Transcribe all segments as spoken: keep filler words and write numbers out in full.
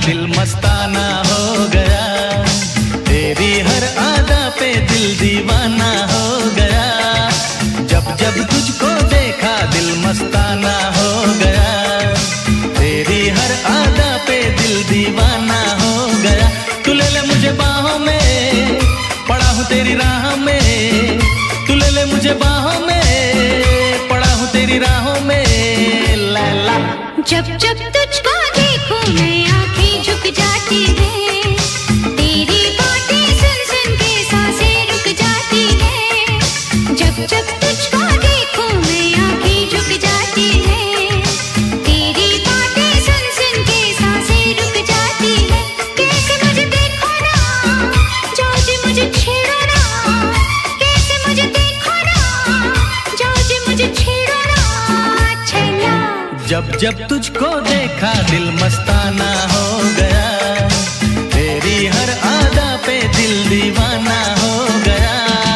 दिल मस्ताना हो गया, तेरी हर आदा पे दिल दीवाना हो गया। जब जब तुझको देखा दिल मस्ताना हो गया, तेरी हर आदा पे दिल दीवाना हो गया। तू ले ले मुझे बाहों में, पड़ा हूँ तेरी राह में, तू ले ले मुझे बाहों में, पड़ा हूँ तेरी राहों में। लैला जब जब तुझको देखूं मैं आंखें झुक जाती है, तेरी बातें सुन सुन के सांसें रुक जाती है। जब जब तुझको देखूं मैं आंखें झुक जाती है, तेरी बातें सुन सुन के सांसें रुक जाती है। कैसे मुझे देखो ना, जाओ जी मुझे छेड़ो ना, कैसे मुझे देखो ना, जाओ जी मुझे छेड़ो ना। छैला जब जब तुझको देखा दिल मस्ताना हो गया, तेरी हर आदा पे दिल दीवाना हो गया।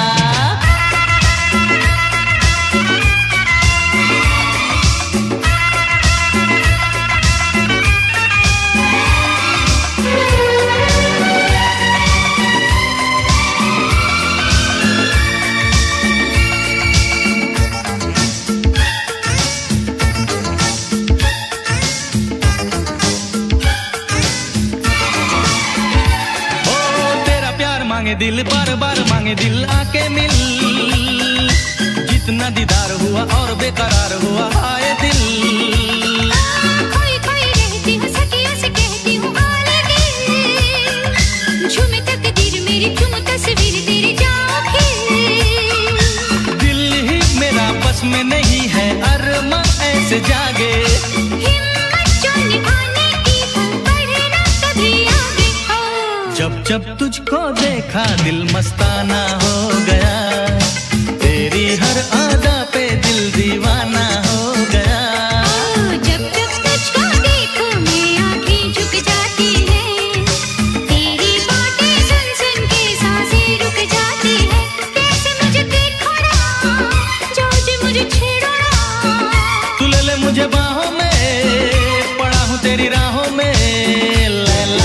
मांगे दिल बार बार मांगे दिल आके मिल, जितना दीदार हुआ और बेकरार हुआ आए दिल। खोई खोई रहती हूँ सखियों से कहती हूँ आले दिल, झूमे तकदीर मेरी तुम तस्वीर तेरी जाओ फिर। दिल ही मेरा बस में नहीं है अरमा ऐसे जागे, हिम्मत जो निभाने की हो बढ़ना कभी आगे हो। जब जब तुझको देखा दिल मस्ताना हो गया, तेरी हर आदा पे दिल दीवाना हो गया। जब जब तुझको देखूं मैं आंखें झुक जाती है, तेरी बातें सुन सुन के सांसें रुक जाती है। कैसे मुझे देखो ना, जाओ जी मुझे छेड़ो ना, तू ले ले मुझे बाहों में, पड़ा हूँ तेरी राहों में। लैला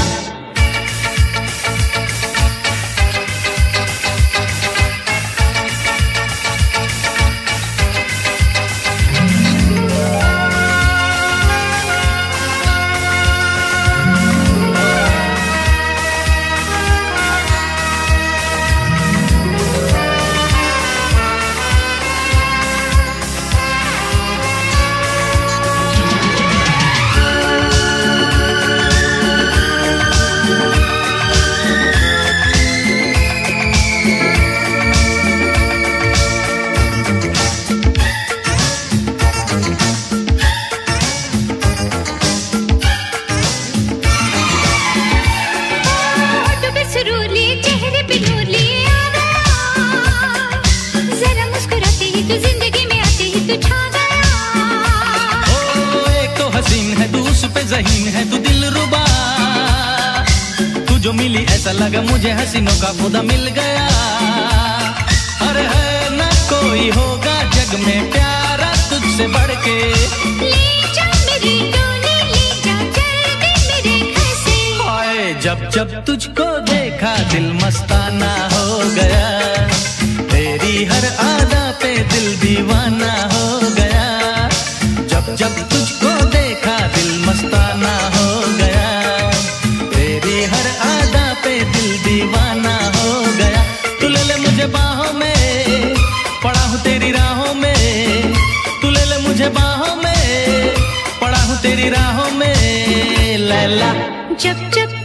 ज़हीन है तू दिल रुबा, तू जो मिली ऐसा लगा मुझे हसीनों का खुदा मिल गया। अरे है ना कोई होगा जग में प्यारा तुझसे बढ़ के, ले जा मेरी डोली ले जा जल्दी मेरे घर से। हाय जब जब तुझको देखा दिल मस्ताना हो गया, तेरी हर आदा पे दिल दीवाना हो गया। जब जब तुझको देखा दिल मस्ताना हो गया, तेरी हर आदा पे दिल दीवाना हो गया। तू ले ले मुझे बाहों में, पड़ा हूँ तेरी राहों में, तू ले ले मुझे बाहों में, पड़ा हूँ तेरी राहों में। लैला जब जब